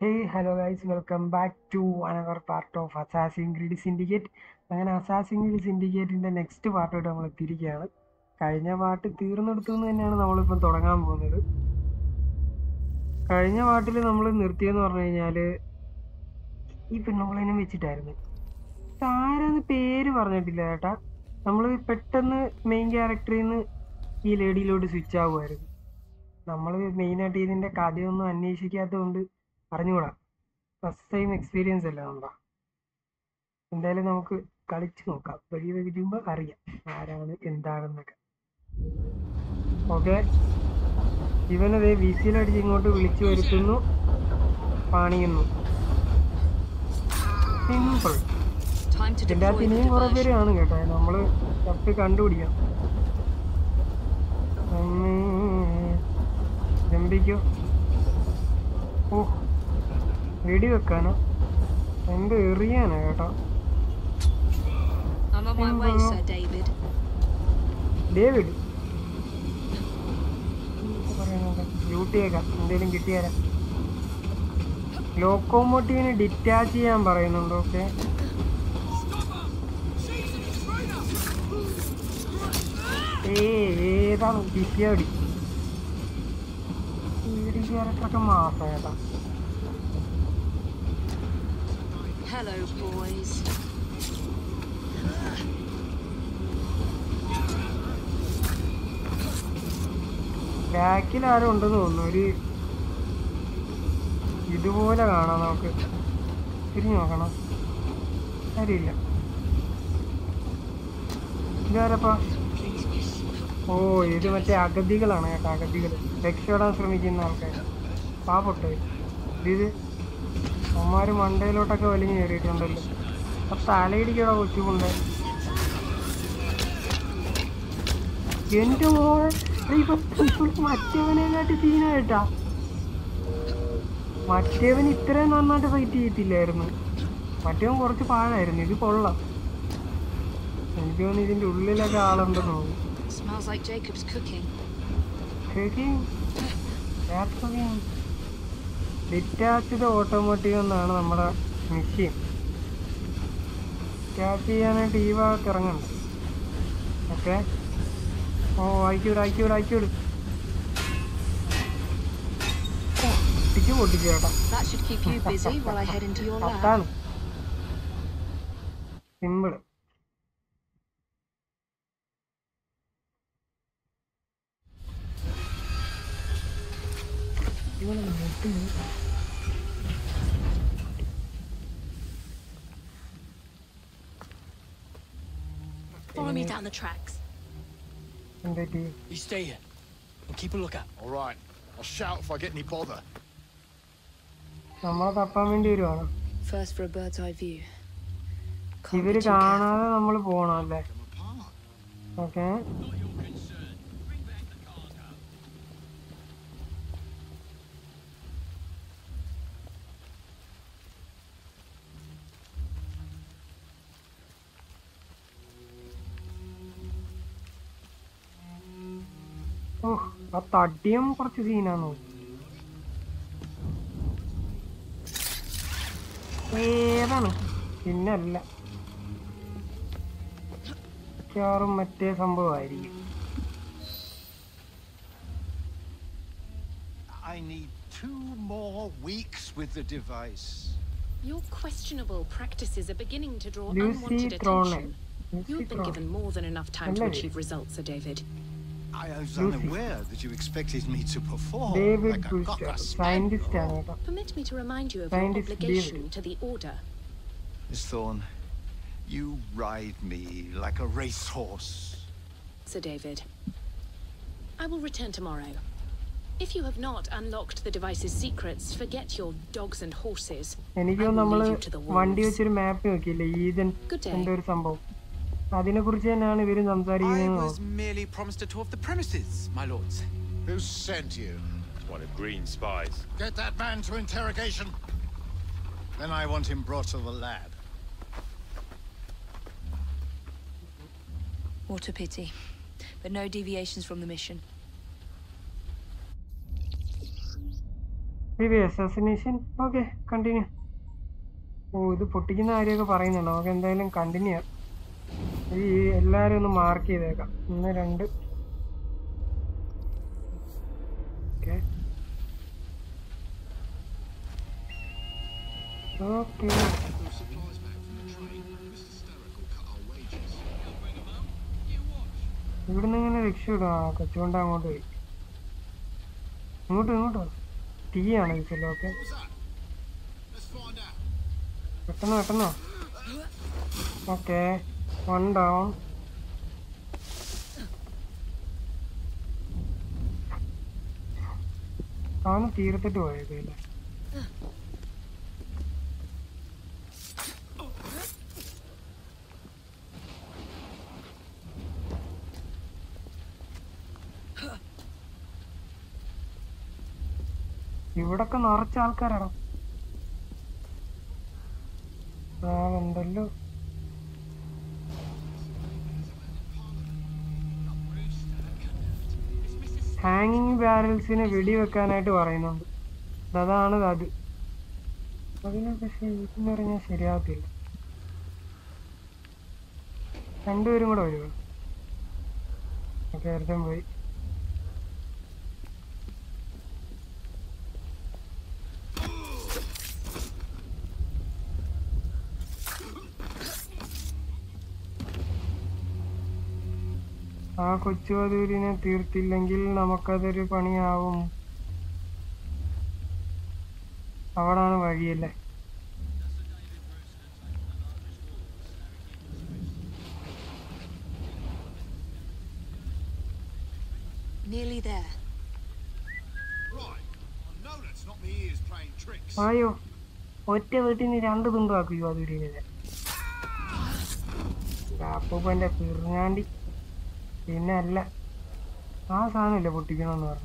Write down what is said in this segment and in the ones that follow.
Hey, hello guys, welcome back to another part of Assassin's Creed Syndicate. അങ്ങനെ Assassin Creed സിൻഡിക്കേറ്റിൻ്റെ next പാർട്ടായിട്ട് നമ്മൾ എത്തിയിരിക്കുകയാണ്. കഴിഞ്ഞ പാർട്ട് തീർന്നെടുത്തു എന്ന് തന്നെയാണ് നമ്മളിപ്പം തുടങ്ങാൻ പോകുന്നത്. കഴിഞ്ഞ പാർട്ടിൽ നമ്മൾ നിർത്തിയെന്ന് പറഞ്ഞു കഴിഞ്ഞാൽ ഈ പെണ്ണുങ്ങളതിനെ വെച്ചിട്ടായിരുന്നു. ആരാന്ന് പേര് പറഞ്ഞിട്ടില്ല ചേട്ടാ. നമ്മൾ പെട്ടെന്ന് മെയിൻ ക്യാരക്ടറിൽ നിന്ന് ഈ ലേഡിയിലോട്ട് സ്വിച്ച് ആകുമായിരുന്നു. നമ്മൾ മെയിനായിട്ട് ഇതിൻ്റെ കഥയൊന്നും അന്വേഷിക്കാത്തത് കൊണ്ട് അറിഞ്ഞുകൂടാ. ഫസ്റ്റ് ടൈം എക്സ്പീരിയൻസ് അല്ല നമ്മുടെ. എന്തായാലും നമുക്ക് കളിച്ച് നോക്കാം. വഴി വരുമ്പോൾ അറിയാം ആരാണ് എന്താണെന്നൊക്കെ. ഓക്കെ, ഇവനത് വിസിലടിച്ച് ഇങ്ങോട്ട് വിളിച്ചു വരുത്തുന്നു, പണിയുന്നു. സിമ്പിൾ. ഇതിൻ്റെ അകത്ത് ഇനിയും കുറെ പേര് കാണും കേട്ടോ. നമ്മൾ തപ്പി കണ്ടുപിടിക്കാം. ജമ്പിക്കോ. ഓ, വെടി വെക്കാനോ എന്ത് എറിയാനാ കേട്ടോ. ഡേവിഡ് ഡ്യൂട്ടിയേക്കാം, എന്തേലും കിട്ടിയാലാ. ലോക്കോമോട്ടീവിന് ഡിറ്റാച്ച് ചെയ്യാൻ പറയുന്നുണ്ട്. ഓക്കെ, ഏതാണ് കിട്ടിയാടി. ഈ ക്യാരക്ടറൊക്കെ മാസം കേട്ടാ. Hello, boys. ബാക്കിൽ ആരും ഉണ്ടെന്ന് തോന്നുന്നു. ഒരു ഇതുപോലെ കാണാം. നമുക്ക് തിരിഞ്ഞു നോക്കണം. അറിയില്ല ഇതാരപ്പാ. ഓ, ഇത് മറ്റേ അഗതികളാണ് കേട്ടോ. അഗതികൾ രക്ഷപ്പെടാൻ ശ്രമിക്കുന്ന ആൾക്കാർ. പാവപ്പെട്ടെ ഇത് അവന്മാര് മണ്ടയിലോട്ടൊക്കെ വലിഞ്ഞു കയറിയിട്ടുണ്ടല്ലോ. അപ്പൊ തലയിടിക്കടാ കൊച്ചുകൊണ്ട്. എന്റെ മോൾ മറ്റവനെക്കാട്ടി സീനായിട്ടാ. മറ്റേവൻ ഇത്രയും നന്നായിട്ട് ഫൈറ്റ് ചെയ്യത്തില്ലായിരുന്നു. മറ്റവൻ കുറച്ച് പാഴായിരുന്നു. ഇത് കൊള്ളാം. എനിക്ക് തോന്നുന്നു ഇതിന്റെ ഉള്ളിലൊക്കെ ആളുണ്ടെന്ന് തോന്നുന്നു. ഡിറ്റാച്ച്ഡ് ഓട്ടോമോട്ടീവ് എന്നാണ് നമ്മുടെ മെഷീൻ. ഡിറ്റാച്ച് ചെയ്യാനായിട്ട് ഈ ഭാഗത്ത് ഇറങ്ങണ്ട. ഓക്കെ, ഓ അയക്കൂട്. പൊട്ടിച്ചു ചേട്ടാ. അതാണ് simple. Follow me down the tracks. You stay here and keep a lookout. All right. I'll shout if I get any bother. നമ്മളെ തപ്പാൻ വേണ്ടി വരുവാണ്. First for a bird's eye view. ഇവര് കാണാതെ നമ്മൾ പോണം അല്ലേ? ഓക്കെ, ആ തടിയും കുറച്ച് സീനാണോ. ഏതാണ് പിന്നല്ല, മിക്കവാറും മറ്റേ സംഭവമായിരിക്കും. I need 2 more weeks with the device. Your questionable practices are beginning to draw Lucy unwanted Trone. attention. You've been given more than enough time to achieve results, Sir David. I was unaware that you expected me to perform David like a Brewster, cocker scientist spaniel. ആണ് കേട്ടോ. Permit me to remind you of your Scientist obligation David. to the Order. Miss Thorne, you ride me like a racehorse. Sir David, I will return tomorrow. If you have not unlocked the device's secrets, forget your dogs and horses. എനിക്ക് നമ്മള് വണ്ടി വെച്ചൊരു മാപ്പ് നോക്കിയില്ലേ, Ethan എന്തോ ഒരു സംഭവം, അതിനെ കുറിച്ച് തന്നെയാണ് ഇവര് സംസാരിക്കുന്നത്. I was merely promised a tour of the premises, my lords. Who sent you? One of Green's spies. Get that man to interrogation. Then I want him brought to the lab. What a pity. But no deviations from the mission. Assassination. Okay, continue. ഓ, ഇത് പൊട്ടിക്കുന്ന കാര്യമൊക്കെ പറയുന്നുണ്ട്. നമുക്ക് എന്തായാലും continue ചെയ്യാം. ഈ എല്ലാവരും ഒന്ന് മാർക്ക് ചെയ്തേക്കാം. 1 2. Okay okay. ഇവിടുന്ന് ഇങ്ങനെ രക്ഷപ്പെടും. കൊച്ചുകൊണ്ട് അങ്ങോട്ട് പോയി. ഇങ്ങോട്ടോ ടീ ആണ് ചോദിച്ചല്ലോ. ഓക്കെ, പെട്ടെന്നോ. Okay, 1 down. അവന് തീർത്തിട്ട് പോയത് അല്ലേ? ഇവിടൊക്കെ നിറച്ച ആൾക്കാരാണോ? ഉണ്ടല്ലോ. ഹാങ്ങിങ് ബാരൽസിനെ വെടിവെക്കാനായിട്ട് പറയുന്നുണ്ട്. അതാണ് അത്. അതിനെ പക്ഷെ ഇതെന്ന് പറഞ്ഞാൽ ശരിയാകത്തില്ല. രണ്ടുപേരും കൂടെ വരുമോ? ഓക്കെ, ഒരുത്തൻ പോയി. ആ കൊച്ചുവധൂരിനെ തീർത്തില്ലെങ്കിൽ നമുക്കതൊരു പണിയാവും. അവിടാണ് വഴിയല്ലേ? Nearly there. ആയോ, ഒറ്റ വീട്ടിൽ നിന്ന് 2 തുണ്ടാക്കും യുവധൂരിനെ. അപ്പൂപ്പന്റെ പിറങ്ങാണ്ടി. പിന്നെ അല്ല, ആ സാധനമില്ല പൊട്ടിക്കണമെന്ന് പറഞ്ഞു.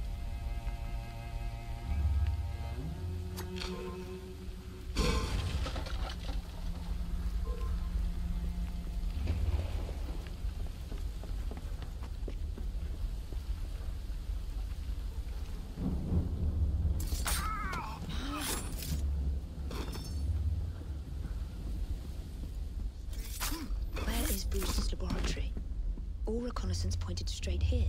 Where is Bruce's laboratory? All reconnaissance pointed straight here.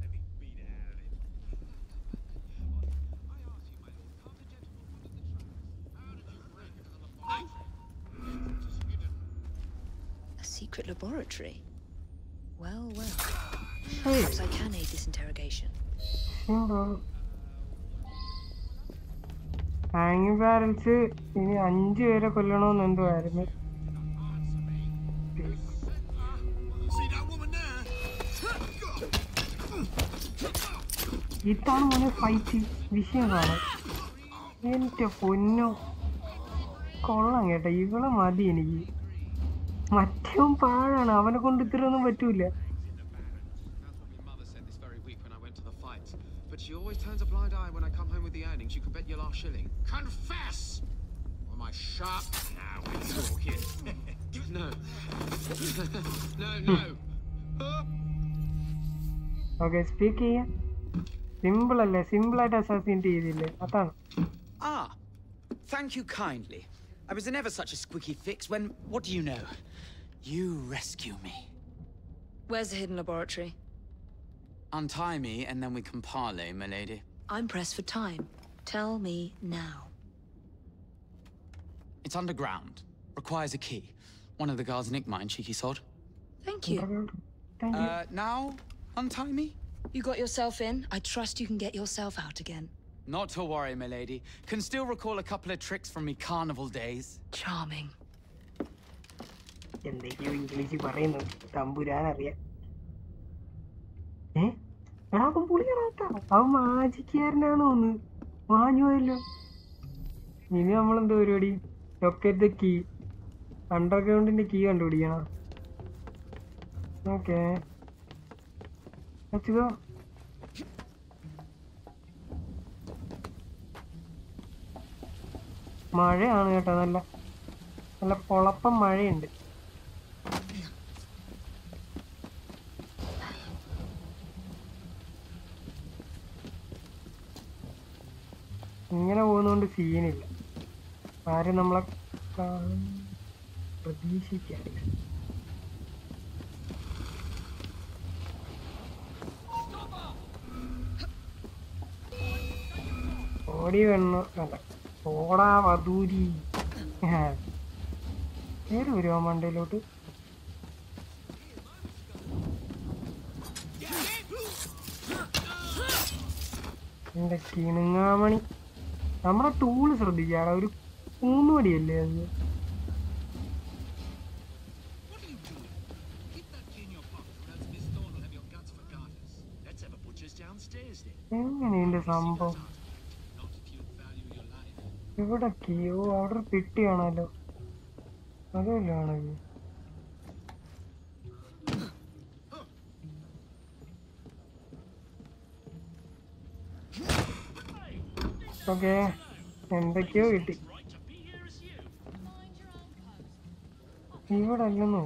A secret laboratory? Well. Perhaps I can aid this interrogation. ഹാങ്ങിങ് ബാരൽസ് ഇനി 5 പേരെ കൊല്ലണമെന്ന് എന്തുവായിരുന്നു? ഇതാണ് മോനെ ഫൈറ്റ് വിഷയം കാണാൻ. എന്റെ പൊന്നോ, കൊള്ളാം കേട്ടോ. ഇവളെ മതി എനിക്ക്. മറ്റവൻ പാഴാണ്, അവനെ കൊണ്ട് ഇത്രയൊന്നും പറ്റൂല. But she always turns a blind eye when I come home with the earnings. You can bet your last shilling. Confess! Or my sharp... Now we're talking. No. No. Okay, speak ചെയ്യാം. Simple അല്ലേ? സിമ്പിളായിട്ട് assassinate ചെയ്തില്ലേ? അതാണ്. Ah, thank you kindly. I was in ever such a squeaky fix when, what do you know? You rescue me. Where's the hidden laboratory? Untie me and then we can parley, my lady. I'm pressed for time. Tell me now. It's underground. Requires a key. One of the guards nicked mine, cheeky sod. Thank you. Now, untie me? You got yourself in. I trust you can get yourself out again. Not to worry, my lady. Can still recall a couple of tricks from me carnival days. Charming. എന്തൊക്കെയോ English പറയുന്നു, തമ്പുരാനറിയാം. എടാ, അവൻ പുളിയാറാട്ടാ. അവൻ മാജിക്കാരനാണ് ഒന്ന് മാഞ്ഞുപോയല്ലോ. ഇനി നമ്മളെന്താ പരിപാടി? Locate the key. അണ്ടർഗ്രൗണ്ടിന്റെ കീ കണ്ടുപിടിക്കണം. Okay, let's go. മഴയാണ് കേട്ടോ, നല്ല പൊളപ്പം മഴയുണ്ട്. ഇങ്ങനെ സീനില്ല. ആരും നമ്മളെ പ്രതീക്ഷിക്കാനില്ല. ഓടി വേണോ അല്ല ഓടാ വധൂരി പേര് വരുമോ മണ്ടയിലോട്ട്? എന്റെ കിണുങ്ങാമണി. നമ്മുടെ ടൂള് ശ്രദ്ധിക്കാതെ ഒരു 3 മടിയല്ലേ അത്? എങ്ങനെയുണ്ട് സംഭവം? ഇവിടെ കീയോ അവിടെ പെട്ടിയാണല്ലോ, അതല്ലേ ആണെങ്കിൽ ഓക്കെ. എന്തൊക്കെയോ കിട്ടി. ഇവിടെ അല്ലെന്നോ?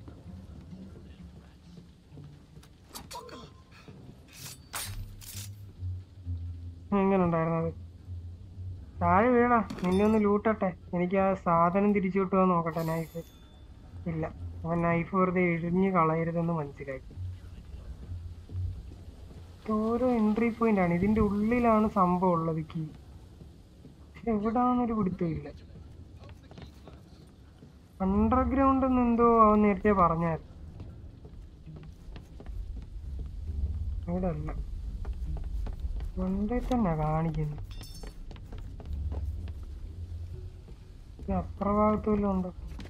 എങ്ങനെ ഉണ്ടായിരുന്നത്? താഴെ വീണാ നിന്നെ ഒന്ന് ലൂട്ടട്ടെ. എനിക്ക് ആ സാധനം തിരിച്ചു കിട്ടുമോ നോക്കട്ടെ. നൈഫ് ഇല്ല. അവൻ നൈഫ് വെറുതെ എഴിഞ്ഞ് കളയരുതെന്ന് മനസ്സിലാക്കി. ഓരോ എൻട്രി പോയിന്റ് ആണ്. ഇതിന്റെ ഉള്ളിലാണ് സംഭവം ഉള്ളത്, കീ. പക്ഷെ എവിടാന്നൊരു പിടുത്തമില്ല. അണ്ടർഗ്രൗണ്ട് എന്ന് എന്തോ അവൻ നേരത്തെ പറഞ്ഞായിരുന്നു. ഇവിടെ അല്ല, മണ്ടേ തന്നെ കാണിക്കുന്നു. അപ്പുറ ഭാഗത്ത് വല്ലതും ഉണ്ടോ?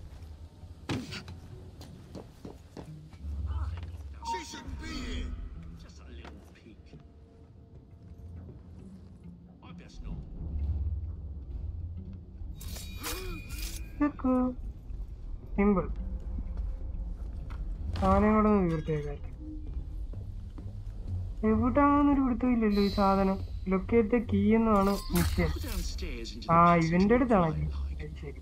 സിമ്പിൾ. സാധനം കൂടെ ഒന്ന് വീർത്തേക്കാൻ. എവിടാന്നൊരു പിടുത്തമില്ലല്ലോ ഈ സാധനം. ലൊക്കേറ്റ് കീ എന്നാണ് മിഷൻ. ആ ഇവന്റെ അടുത്താണ് കീ. ശരി,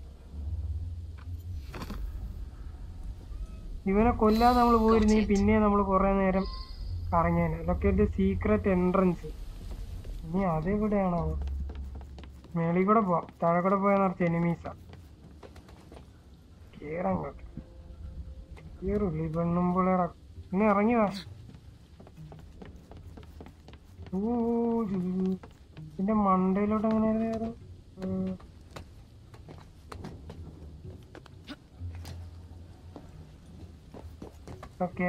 ഇവനെ കൊല്ലാതെ നമ്മൾ പോയിരുന്നെങ്കിൽ പിന്നെ നമ്മൾ കുറെ നേരം കറങ്ങിയേനെ. Locate secret entrance. ഇനി അതെവിടെയാണോ? മേളിൽ കൂടെ പോവാം. താഴെ കൂടെ പോയാൽ നിറച്ച് എനിമീസാ. കേറങ്ങോട്ട് കേറുള്ളി പെണ്ണുമ്പിളയുടെ ഇന്ന് ഇറങ്ങി വാ. ഇതിന്റെ മണ്ടയിലോട്ട് എങ്ങനെ കയറും? ഓക്കെ,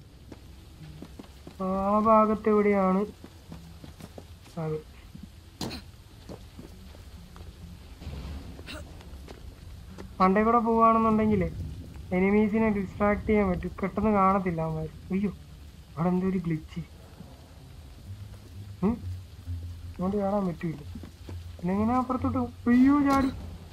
ആ ഭാഗത്ത് എവിടെയാണ് അത്? മണ്ടേ കൂടെ പോവാണെന്നുണ്ടെങ്കിലേ എനിമീസിനെ ഡിസ്ട്രാക്ട് ചെയ്യാൻ പറ്റും. പെട്ടെന്ന് കാണത്തില്ല അവന്മാർ. അയ്യോ, അവിടെ എന്തോ ഒരു ഗ്ലിച്ച്. അതുകൊണ്ട് കാണാൻ പറ്റൂല. പിന്നെ എങ്ങനെ അപ്പുറത്തോട്ട്? അയ്യോ ചാടി.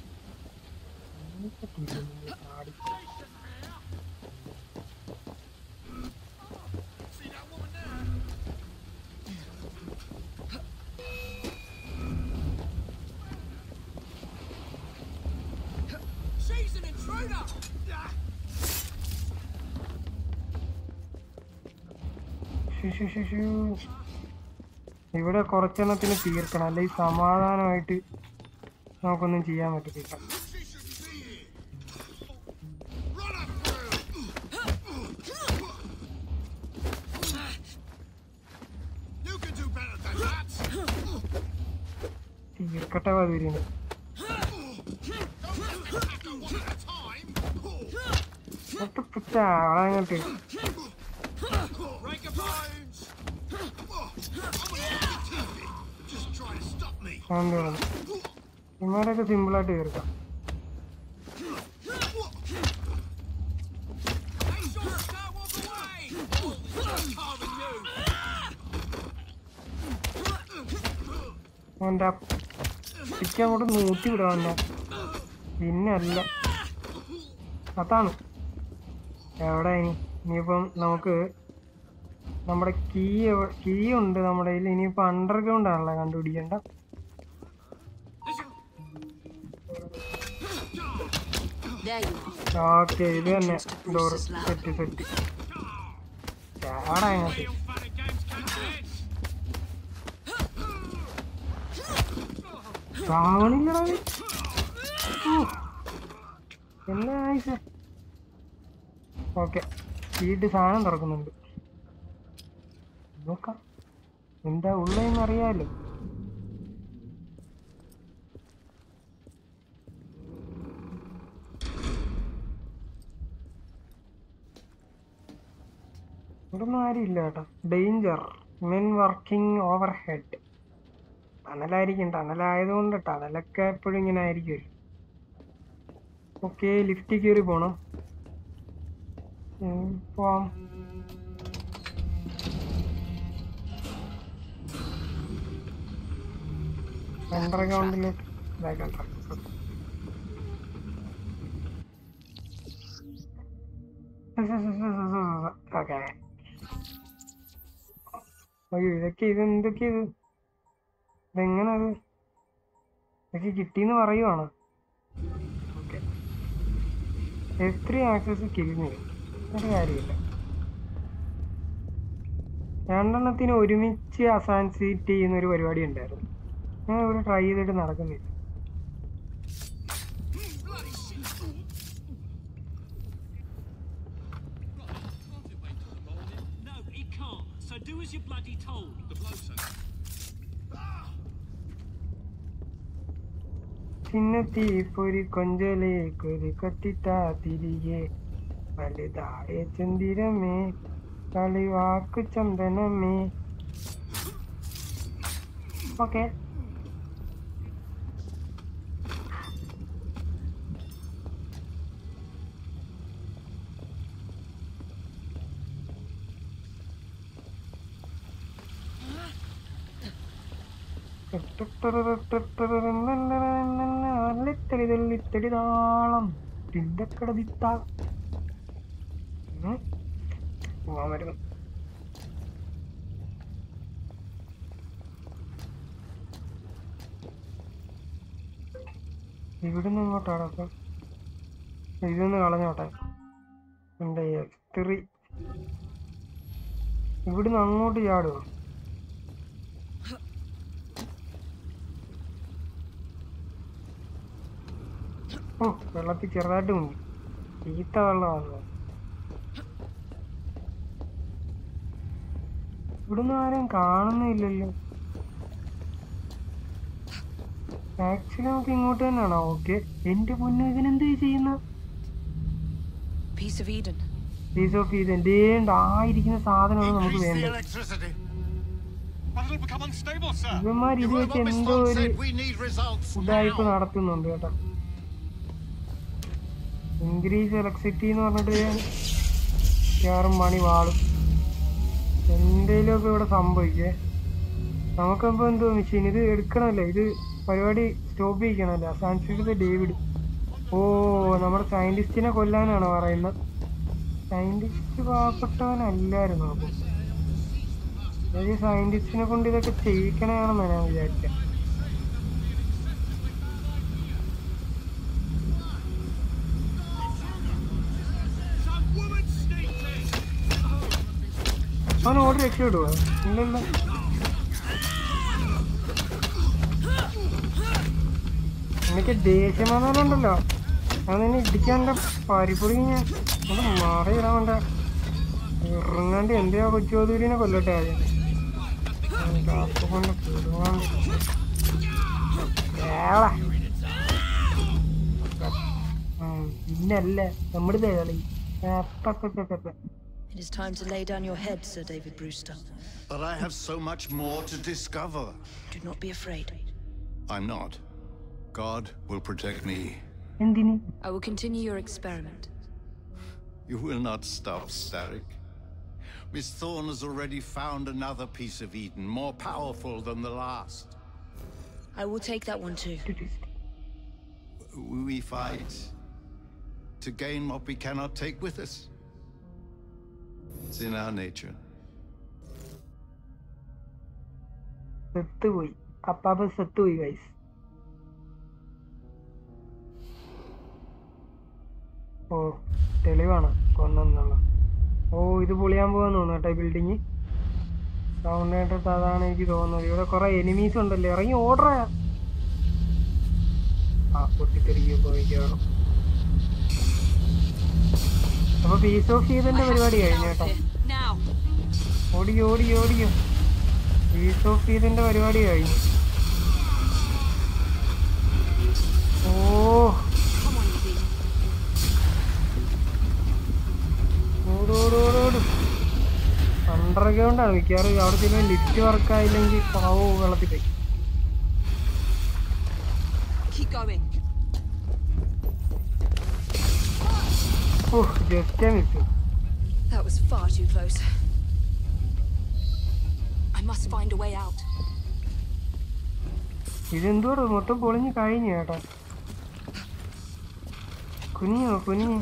ഇവിടെ കുറച്ചെണ്ണത്തിന് തീർക്കണം, അല്ലെങ്കിൽ സമാധാനമായിട്ട് നമുക്കൊന്നും ചെയ്യാൻ പറ്റത്തില്ല. തീർക്കട്ടെ വധൂരിന്. അങ്ങോട്ട് ഇമാരൊക്കെ സിമ്പിളായിട്ട് തീർക്കാം. അവൻ്റെ പിക്ക് അങ്ങോട്ട് നൂറ്റി വിടാൻ. പിന്നെ അല്ല, അതാണ് എവിടെ. ഇനിയിപ്പം നമുക്ക് നമ്മുടെ കീ ഉണ്ട് നമ്മുടെ കയ്യിൽ. ഇനിയിപ്പോൾ അണ്ടർഗ്രൗണ്ട് ആണല്ലോ കണ്ടുപിടിക്കേണ്ട. ഓക്കെ, ഇത് തന്നെ ഡോറ്. സെറ്റ് ചാടാ അങ്ങോട്ട്. ചാവണില്ലടാ. എന്നാ ഓക്കെ, വീട്ടിൽ സാധനം തുറക്കുന്നുണ്ട്. നോക്കാം എന്താ ഉള്ളതെന്ന് അറിയാലോ. ഇവിടൊന്നും ആരും ഇല്ല കേട്ടോ. Danger, men working overhead. ടണലായിരിക്കും, ടണലായതുകൊണ്ട് ടണലൊക്കെ എപ്പോഴും ഇങ്ങനെ ആയിരിക്കും. ഓക്കെ, ലിഫ്റ്റിൽ കയറി പോണം. പോവാം. അണ്ടർഗ്രൗണ്ടിലേക്ക് ഓക്കെ. അയ്യോ ഇതൊക്കെ എന്തൊക്കെ ഇതെങ്ങനത് ഇതൊക്കെ കിട്ടിയെന്ന് പറയുവാണ്. ഓക്കെ, F3 ആക്സസ് കിഴിഞ്ഞു ഒരു കാര്യമില്ല. രണ്ടെണ്ണത്തിന് ഒരുമിച്ച് അസാൻസീറ്റ് ചെയ്യുന്ന ഒരു പരിപാടി ഉണ്ടായിരുന്നു. ഞാൻ ഇവിടെ ട്രൈ ചെയ്തിട്ട് നടക്കുന്നില്ല. ചിന്നത്തി പൊരി കൊഞ്ചലേ കൊരി കത്തിട്ടാ തിരികെ വലുതായ ചന്ദിരമേ കളിവാക്ക് ചന്ദനമേ. ഓക്കെ, താളം തിണ്ടക്കടതിത്ത പോവാൻ വരുന്നു. ഇവിടുന്ന് ഇങ്ങോട്ടാണ്. അപ്പം ഇതൊന്ന് കളഞ്ഞോട്ടെ. എൻ്റെ F3 ഇവിടുന്ന് അങ്ങോട്ട് ചാടുമോ? ഓ, വെള്ളത്തിൽ ചെറുതായിട്ട് മുങ്ങി. ചീത്ത വെള്ളമാണ്. ഇവിടുന്ന് ആരും കാണുന്നില്ലല്ലോ. ആക്ച്വലി നമുക്ക് ഇങ്ങോട്ട് തന്നെയാണോ? ഓക്കെ, എന്റെ പൊന്നു ഇതിനെന്താ ചെയ്യുന്ന? Piece of Eden. Piece of Eden. ആയിരിക്കുന്ന സാധനമാണ് നമുക്ക് വേണ്ടത്. ഇവന്മാർ ഇത് വെച്ച് എന്തോ ഒരു ഉഡായിപ്പ് നടത്തുന്നുണ്ട് കേട്ടോ. ഇൻക്രീസ് ഇലക്ട്രിസിറ്റി എന്ന് പറഞ്ഞിട്ട് വേറും മണി വാളും എന്തെങ്കിലുമൊക്കെ ഇവിടെ സംഭവിക്കേ. നമുക്കപ്പോൾ എന്തോ മെഷീൻ ഇത് എടുക്കണമല്ലോ, ഇത് പരിപാടി സ്റ്റോപ്പ് ചെയ്യിക്കണമല്ലോ. സാൻസ്ക്രിറ്റ് ഡേവിഡ്. ഓ, നമ്മുടെ സയന്റിസ്റ്റിനെ കൊല്ലാനാണ് പറയുന്നത്. സയന്റിസ്റ്റ് പാവപ്പെട്ടവനല്ലായിരുന്നു. അപ്പോൾ അതായത് സയന്റിസ്റ്റിനെ കൊണ്ട് ഇതൊക്കെ ചെയ്യിക്കണമെന്നാണ് ഞാൻ വിചാരിച്ചത്. അവൻ ഓർഡർ രക്ഷപ്പെടുവോ? ഇല്ലല്ലോ. എനിക്ക് ദേഷ്യം വന്നാലുണ്ടല്ലോ അത് നിന്നെ ഇടിക്കാൻ്റെ പരിപ്പൊടി ഞാൻ ഒന്ന് മാറിയിടാൻ വേണ്ട. ഇറങ്ങാണ്ട് എന്തെയോ കൊച്ചുവധൂരിനെ കൊല്ലട്ടെ ആദ്യം. കൊണ്ട് പിടുവാണ്ട് പിന്നല്ലേ നമ്മുടെ കളി. It is time to lay down your head, Sir David Brewster. But I have so much more to discover. Do not be afraid. I'm not. God will protect me. എന്തിന്? I will continue your experiment. You will not stop, Starrick. Miss Thorne has already found another piece of Eden, more powerful than the last. I will take that one too. We fight to gain what we cannot take with us. It's in our nature. സെത്തുപോയി, അപ്പാപ്പ സെത്തുപോയി guys. ഓ, തെളിവാണ് കൊന്നെന്നുള്ള. ഓ, ഇത് പൊളിയാൻ പോകാൻ തോന്നുന്നു കേട്ടോ ബിൽഡിങ്. സൗണ്ട് കേട്ടിട്ട് അതാണ് എനിക്ക് തോന്നുന്നത്. ഇവിടെ കുറെ എനിമീസ് ഉണ്ടല്ലോ. ഇറങ്ങി ഓർഡർ പൊട്ടിത്തെറിയോ പോയിക്കാറും. അപ്പൊ പീസ് ഓഫ് ചെയ്തതിന്റെ പരിപാടി കഴിഞ്ഞു കേട്ടോ. ഓടിയോ ഓടിയോ ഓടിയോ. പീസ് ഓഫ് ചെയ്തതിന്റെ പരിപാടി കഴിഞ്ഞു. ഓ ഓടോടോടോട്. അണ്ടർഗ്രൗണ്ടാണ് മിക്കവാറും. അവിടെ ചെല്ലുന്ന ലിഫ്റ്റ് വർക്കായില്ലെങ്കിൽ പാവോ വെള്ളത്തിൽ പോയി. Just miss. That was far too close. I must find a way out. ഇതെന്തോട് മൊത്തം പൊളിഞ്ഞ് കഴിഞ്ഞു കേട്ടോ. കുനിയോ കുനിഞ്ഞ്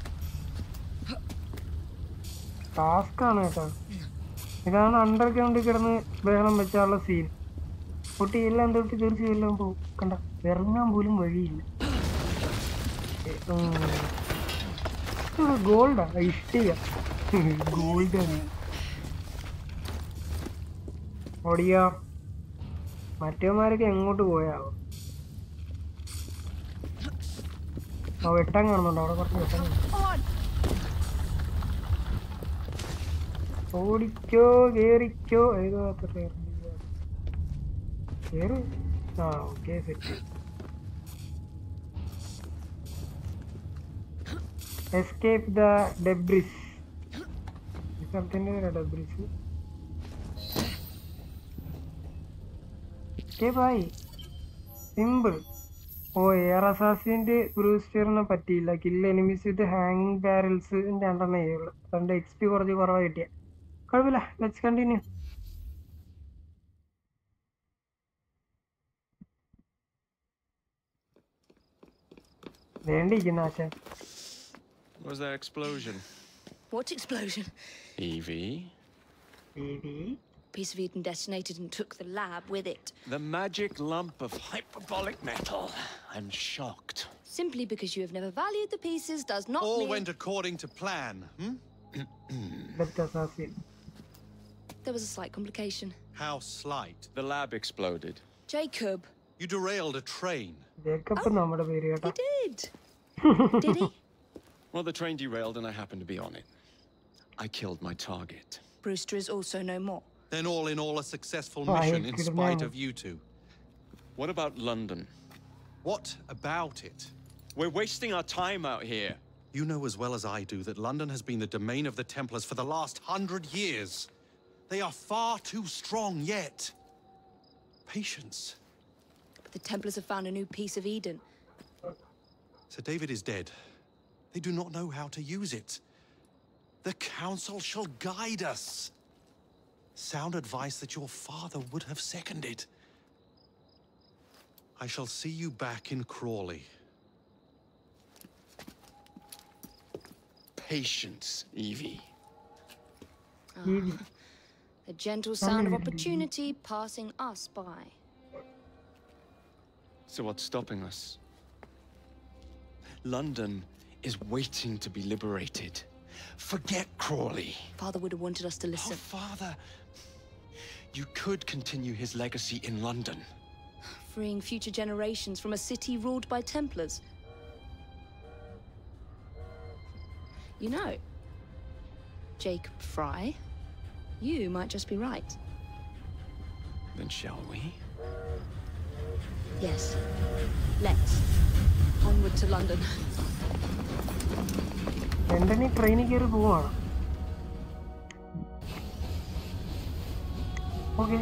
ടാസ്ക്കാണ് കേട്ടോ. ഇതാണ് അണ്ടർഗ്രൗണ്ടിൽ കിടന്ന് ബഹളം വെച്ചാലുള്ള സീൻ. പൊട്ടി എല്ലാം തൊട്ട് തീർച്ചയായും എല്ലാം പോകും. കണ്ട ഇറങ്ങാൻ പോലും വഴിയില്ല. ഗോൾഡാ ഇഷ്ടിക. ഗോൾഡാണ്. ഓടിയോ. മറ്റേമാരൊക്കെ എങ്ങോട്ട് പോയാവോ. വെട്ടം കാണുന്നുണ്ടോ അവിടെ? കുറച്ച് വെട്ടം ഓടിക്കോ കേറിക്കോ. ഏതോ കേറ്. ആ okay set. Escape the debris. ഈ സ്ഥലത്തിൻ്റെ ഡെബ്രിസ്. എസ്കേപ്പായി. സിമ്പിൾ. ഓ എയർ അസാസിന്റെ ബ്രൂസ്റ്ററിനെ പറ്റിയില്ല. കില്ല് എനിമീസ് വിത്ത് ഹാങ്ങിങ് ബാരൽസ് 2 XP കുറച്ച് കുറവാ കിട്ടിയ. കുഴപ്പമില്ല. Let's continue. വേണ്ടിയിരിക്കുന്ന ആശ. What was that explosion? What explosion? Evie? Piece of Eden detonated and took the lab with it. The magic lump of hyperbolic metal. I'm shocked. Simply because you have never valued the pieces does not All mean... went according to plan, There was a slight complication. How slight? The lab exploded. Jacob. You derailed a train. Jacob നമ്മുടെ പേര് കേട്ടോ. He did. Did he? Well, the train derailed and I happened to be on it. I killed my target. Brewster is also no more. Then all in all a successful mission in spite of you two. What about London? What about it? We're wasting our time out here. You know as well as I do that London has been the domain of the Templars for the last 100 years. They are far too strong yet. Patience. But the Templars have found a new piece of Eden. Sir David is dead. They do not know how to use it. The Council shall guide us. Sound advice that your father would have seconded. I shall see you back in Crawley. Patience, Evie. The gentle sound of opportunity passing us by. So what's stopping us? London is waiting to be liberated. Forget Crawley. Father would have wanted us to listen. Oh, Father. You could continue his legacy in London. Freeing future generations from a city ruled by Templars. You know, Jacob Fry, you might just be right. Then shall we? Yes. Let's. Onward to London. ലണ്ടനി ട്രെയിനിൽ കയറി പോവാണ്. Okay.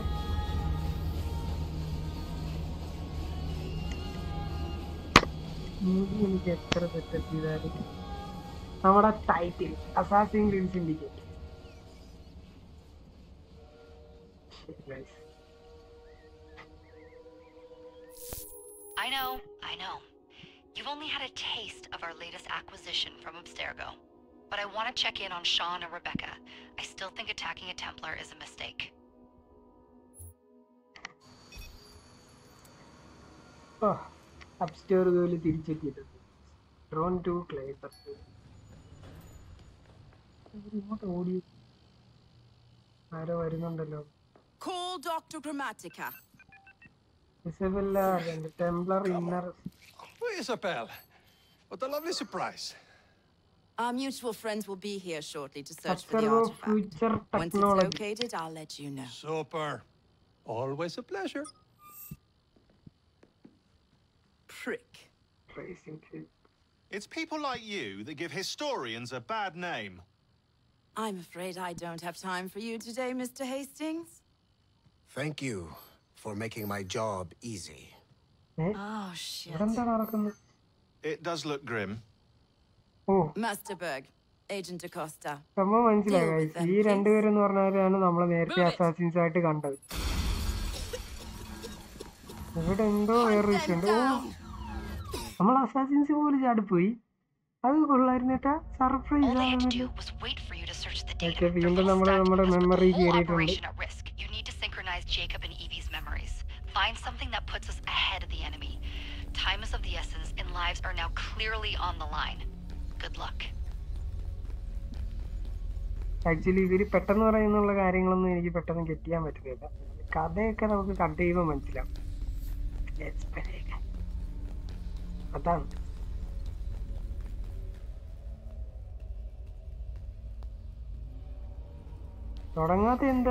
എനിക്ക് എത്ര setup ചെയ്താലും നമ്മുടെ title Assassin Creed Syndicate. I know. You've only had a taste of our latest acquisition from Abstergo. But I want to check in on Sean and Rebecca. I still think attacking a Templar is a mistake. അബ്സ്റ്റേർഗോയിൽ തിരിച്ചെത്തിയിട്ടുണ്ട്. Drone to Clapper. ഇങ്ങോട്ട് ഓടി. ആരോ വരുന്നുണ്ടല്ലോ. Call Dr. Grammatica. Isabella Templar inner. Oh, Isabel. What a lovely surprise. Our mutual friends will be here shortly to search for the Observe artifact. future Once it's technology. located, I'll let you know. Super. Always a pleasure. Prick. Tracing field. It's people like you that give historians a bad name. I'm afraid I don't have time for you today, Mr. Hastings. Thank you for making my job easy. Oh, shit. ഇതെന്താ നടക്കുന്നത്? It does look grim. Oh, Masterberg, Agent Acosta. സംഭവം മനസ്സിലായി guys. ഈ രണ്ടുപേരെന്ന് പറഞ്ഞവരാണ് നമ്മളെ നേരത്തെ assassins ആയിട്ട് കണ്ടത്. ഇവിടെ എന്തോ വേറെ വിഷയമുണ്ട്. ഓ, നമ്മൾ അസാസിൻസ് പോലെ ചാടിപ്പോയി. അത് കൊള്ളായിരുന്നു കേട്ടാ. Surprise All they had to ആണ്. do was wait for you to search the data. Okay, Your വീണ്ടും full നമ്മുടെ stack puts the memory whole കയറിയിട്ടുണ്ട്. operation at risk. You need to synchronize Jacob and Evie's memories. Find something that puts us ahead of the enemy. Time is of the essence, and lives are now clearly on the line. Good luck. Actually ഇവര് പെട്ടെന്ന് പറയുന്നുള്ള കാര്യങ്ങളൊന്നും എനിക്ക് പെട്ടെന്ന് get ചെയ്യാൻ പറ്റുന്നില്ല. കഥയൊക്കെ നമുക്ക് cut ചെയ്യുമ്പോൾ മനസ്സിലാവും. അതാണ് തുടങ്ങാത്ത എന്താ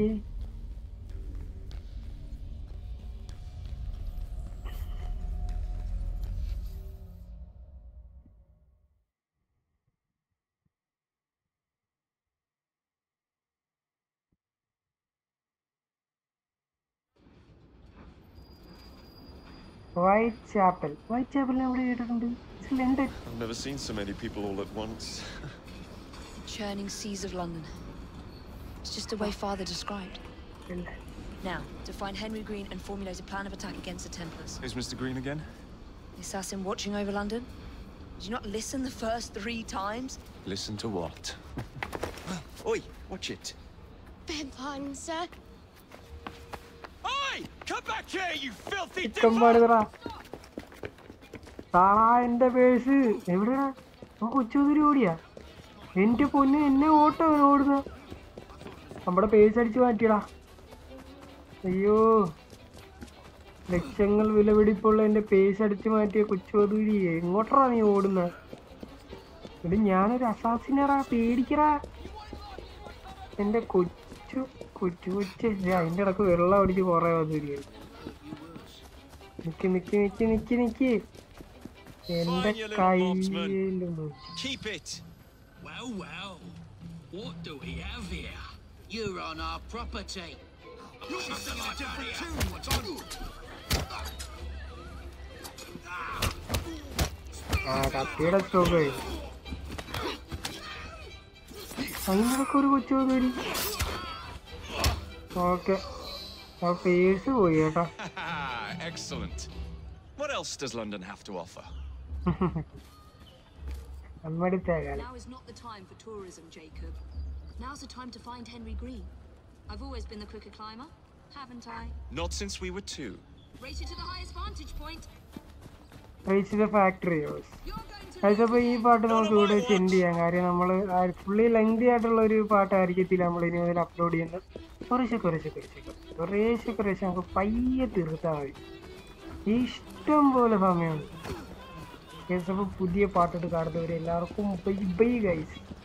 Whitechapel. Whitechapel എവിടെ കേട്ടിട്ടുണ്ട്? London. I've never seen so many people all at once. The churning seas of London. It's just the way Father described. Now, to find Henry Green and formulate a plan of attack against the Templars. Is Mr. Green again? The assassin watching over London? Did you not listen the first 3 times? Listen to what? Oi, watch it. Beg pardon, sir. Oi! Come back here, you filthy എന്റെ purse എവിടെയാ? കൊച്ചുതിരി ഓടിയാ. എന്റെ പൊന്ന്, എന്നെ auto ഓടുന്ന. നമ്മുടെ purse അടിച്ചു മാറ്റിയടാ. അയ്യോ, ലക്ഷങ്ങൾ വിലപിടിപ്പുള്ള എന്റെ പേഴ്സ് അടിച്ചു മാറ്റിയ കൊച്ചുതിരി എങ്ങോട്ടാ നീ ഓടുന്ന? ഇത് ഞാനൊരു അസാസിനറാ, പേടിക്കറാ. എന്റെ കൊച്ചു അതിന്റെ ഇടക്ക് വെള്ളം അടിച്ച് കൊറേ വന്നിരിക്കും. നിക്ക് എന്റെ കയ്യിലും Well, what do we have here? You're on our property. കത്തിയുടെ സ്റ്റോക്ക് അതിനൊക്കെ ഒരു കൊച്ചുവരി. ഓക്കെ, ആ പേഴ്സ് പോയി കേട്ടാ. Excellent. What else does London have to offer? Now is not the time for tourism, Jacob. Now's the time to find Henry Green. I've always been the quicker climber, haven't I? Not since we were 2. Race you to the highest vantage point. Reach the factory. അതിപ്പോ ഈ പാട്ട് നമുക്ക് ഇവിടെ send ചെയ്യാം. കാര്യം നമ്മള് fully lengthy ആയിട്ടുള്ള ഒരു പാട്ടായിരിക്കത്തില്ല നമ്മൾ ഇനി മുതൽ അപ്ലോഡ് ചെയ്യുന്നത്. കുറേശ്ശെ നമുക്ക് പയ്യെ തീർത്താൽ മതി. ഇഷ്ടം പോലെ സമയമുണ്ട്. പുതിയ പാട്ടിട്ട് കാണുന്നവരെ എല്ലാവർക്കും ബൈ ഗൈസ്.